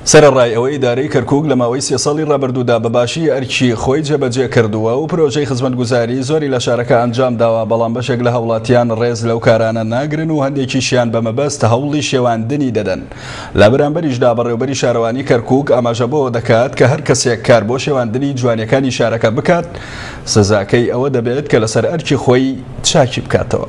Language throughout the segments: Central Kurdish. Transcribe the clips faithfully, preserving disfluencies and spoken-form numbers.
سەرەڕای ئەوەی ئیدارەی کەرکووک لە ماوەی سێ ساڵی ڕابردوودا بەباشی ئەرکی خۆی جێبەجێ کردووە و پرۆژەی خزمەتگوزاری زۆری لە شارەکە ئەنجام داوە، بەڵام بەشێک لە هاوڵاتیان ڕێز لەو کارانە ناگرن و هەندێکیشیان بەمەبەست هەوڵی شێواندنی دەدەن. لە بەرامبەریشدا بەڕێوەبەری شارەوانی کەرکووک ئاماژە بۆ دەکات کە هەر کەسێک کار بۆ شێواندنی جوانیەکانی شارەکە بکات، سزاکەی ئەوە دەبێت کە لەسەر ئەرکی خۆی چاکی بکاتەوە.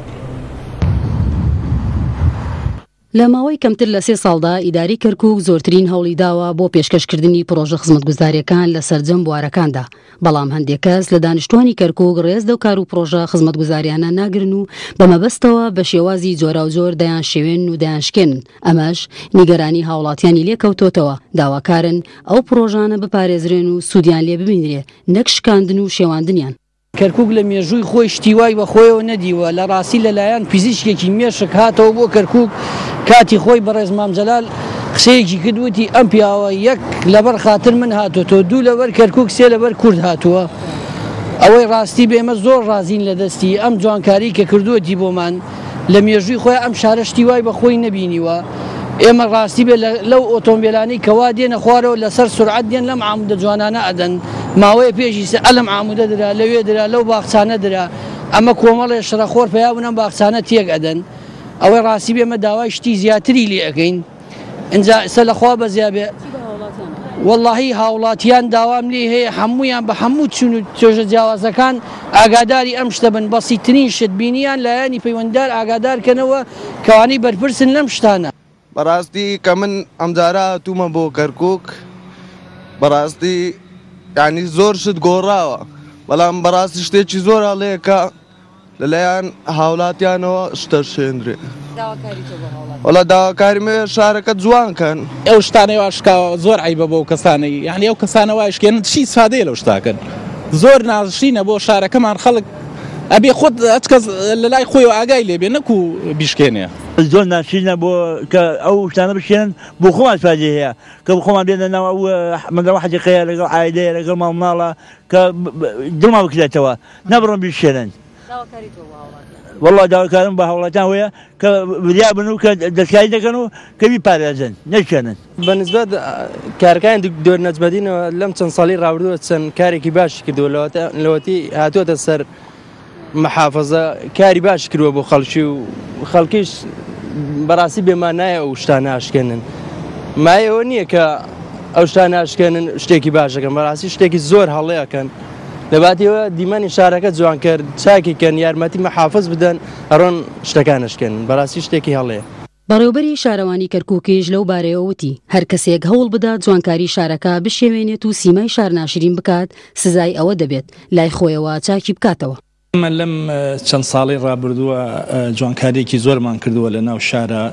لە ماوەی کەمتر لە سێ ساڵدا ئیداری کەرکووک زۆرترین هەوڵی داوە بۆ پێشکەشکردنی پرۆژە خزمەتگوزاریەکان لە سەرجەم بوارەکاندا، بەڵام هەندێک کەس لە دانیشتوانی کەرکووک ڕێز لەو کار و پرۆژە خزمەتگوزاریانە ناگرن و بەمەبەستەوە بە شێوازی جۆرا و جۆر دەیان شێوێن و دەیانشکێنن. ئەمەش نیگەرانی هاوڵاتیانی لێکەوتۆتەوە، داواکارن ئەو پرۆژانە بپارێزرێن و سوودیان لێ ببینرێ، نەک شکاندن و شێواندنیان. کەرکووک لە مێژووی خۆی شتیوای بە خۆیەوە نەدیوە، لە ڕاستی لەلایەن پیزیشکێکی مێشک هاتەوە بۆ کەرکووک کاتی خۆی بەڕێز مامجەلال قسەیەکی کردوتی ئەم پیاوە یەک لەبەر خاتر من هاتوۆتەوە، دوو لەبەر کەرکووک، سێ لەبەر کورد هاتووە. ئەوەی ڕاستی بێمە زۆر ڕازین لە دەستی ئەم جوانکاری کە کردووەتی بۆمان لە مێژووی خۆی ئەم شارە شتیوای بە خۆی نەبینیوە. ئێمە ڕاستی بێ لەو ئۆتۆمبیلانی کەوا دێنە خوارەوە لەسەر سورعەت دێن لەم عامودە جوانانە ئەدەن، ماوەیە پێشی سە ئەلم عامودە درا لەوێ درا لەو باخچانە درا، ئەمە کۆمەڵێ شرەخۆر پیا بوونم باخچانە تێک ئەدەن. ئەوەی ڕاستی بێمە داوای شتی زیاتری لێ ئەەکەین. ئینجا ئێستا لەخوا بەزیابێ وەڵڵاهی هاوڵاتیان داوام لێ هەیە هەموویان بە هەموو چون و توێژە جیاوازەکان ئاگاداری ئەم شتە بن، بەسیترین شت بینیان لایەنی پەیوەنددار ئاگادارکەنەوە کەوانی بەرپرسن لەم شتانە. بەڕاستی کە من ئەمجارە هاتوومە بۆ کەرکووک، بەڕاستی یعنی زۆر شت گۆڕاوە، بەڵام بەڕاستی شتێکی زۆر هەڵەیەکە لەلایەن هاوڵاتیانەوە شتە شێندرێ. وەڵا داواکاریمە شارەکە جوانکەن. ئەو شتانەی واشکاوە زۆر عیبە بۆ کەسانەی، یعنی ئەو کەسانە وایشکێنن چی سادەیە لەو شتاکەن، زۆر نازشینە بۆ شارەکەمان. خەڵک ئەبێ خۆت هەچ کەس لە لای خۆیەوە ئاگای لێبێ نەکو بیشکێنێ. زۆر ناشینە بۆ کە ئەو شتانە بشێن بۆ خۆمان سوادی هەیە کە بۆ خۆمان بێنە ناو ئەو مەدەوە حەجەقەیە لەگەڵ عایلەیە لەگەڵ ماڵ ماڵە کە دڵمان بکرێتەوە، نەبڕن بیشێنن. وەڵڵا داواکارم بە هاوڵاتیان هەیە کە وریا بن و کە دەستکاری دەکەن و کە بیپارێزن نەشێنن. بەنسبەت کارەکان دۆر نەجمەدینەوە لەم چەند ساڵی ڕابردووە چەند کارێکی باش کردووە، لەوەتی هاتووەتە سەر محافظە کاری باش کردووە بۆ خەڵکی و خەڵکیش بەڕاستی بێمان نایە ئەو شتانە ئاشکێنن. مایەوە نییە کە ئەو شتانە ئاشکێنن شتێکی باشەکەن، بەڕاستی شتێکی زۆر هەڵەیەکەن. لەباتیەوە دیمەنی شارەکە جوان کرد، چاکیکەن، یارمەتی مەحافظ بدەن، ئەڕۆن شتەکانشکێن، بەڕاستی شتێکی هەڵەیە. بەڕێوەبەری شارەوانی کەرکووکیش لەو بارەیەوە وتی هەر کەسێک هەوڵ بدات جوانکاری شارەکە بشێوێنێت و سیمای شار ناشرین بکات، سزای ئەوە دەبێت لای خۆیەوە چاکی بکاتەوە. ئەمە لەم چەند ساڵی ڕابردووە جوانکاریێکی زۆرمان کردووە لە ناو شارە،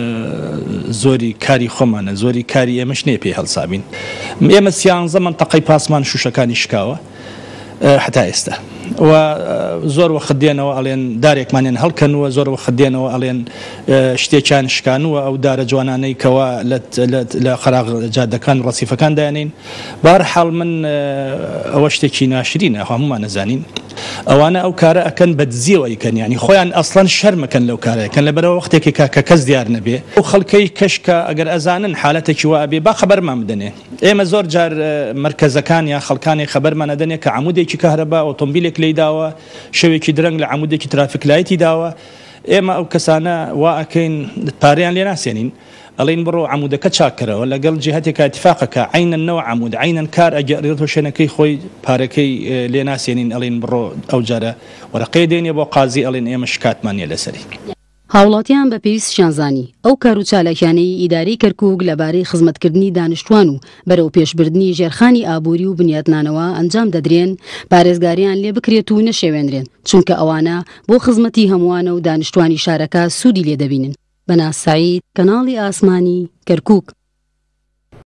زۆری کاری خۆمانە، زۆری کاری ئێمەش نێ پێی هەڵسابین. ئێمە سیانزە مەنتەقەی پاسمان شوشەکانی شکاوە حتا ئێستا، و زۆر وەخت دێنەوە ئەڵێن دارێکمانێن هەڵکەنوە، زۆر وەخت دێنەوە ئەڵێن شتێکیان شکانووە ئەو دارە جوانانەی کەوا لە خەراغ جادەکان ڕەسیفەکان دایانین. بەهەرحاڵ من ئەوە شتێکی ناشرینە، هەموومان نەزانین ئەوانە ئەو کارە ئەکەن بەدزیەوە ئیکەن، ینی خۆیان ئەسڵەن شەرمەکەن لەو کارەکەن لەبەرەوە وەختێکی کە کەس دیار نەبێ ئەو خەڵکەی کەشکە ئەگەر ئەزانن حالەتێکی وا ئەبێ با خەبەرمان بدەنێ. ئێمە زۆر جار مرکزەکان یا خەڵکانی خەبەرمان ئەدەنێ کە عەمودێکی کەهرەبا ئۆتۆمبیلێک لێی داوە، شەوێکی درەنگ لە عەمودێکی ترافیک لایتی داوە، ئێمە ئەو کەسانە وا ئەکەین پارەیان لێ ناسێنین، ئەڵین بڕۆ عەمودەکە چاکەرەوە لەگەڵ جیهەتێکە ئیتفاقەکە عینەن نەوە عەمود عینەن کار ئەگەڕێتەوە شوێنەکەی خۆی پارەکەی لێ ناسێنین، ئەڵین بڕۆ ئەو جارە وەرەقەی دێنێ بۆ قازی، ئەڵین ئێمە شکاتمان نیە لەسەری. هاوڵاتیان بە پێویست شانزانی ئەو کار و چالاکیانەی ئیدارەی کەرکووک لەبارەی خزمەتکردنی دانیشتوان و بەرەو پێشبردننی ژێرخانی ئابووری و بنیاتنانەوە ئەنجام دەدرێن، پارێزگاریان لێ بکرێت و نەشێوێنرێن، چونکە ئەوانە بۆ خزمەتی هەمووانە و دانیشتوانی شارەکە سوودی لێ دەبینن. بەناز سەعید، کەناڵی ئاسمانی، کەرکووک.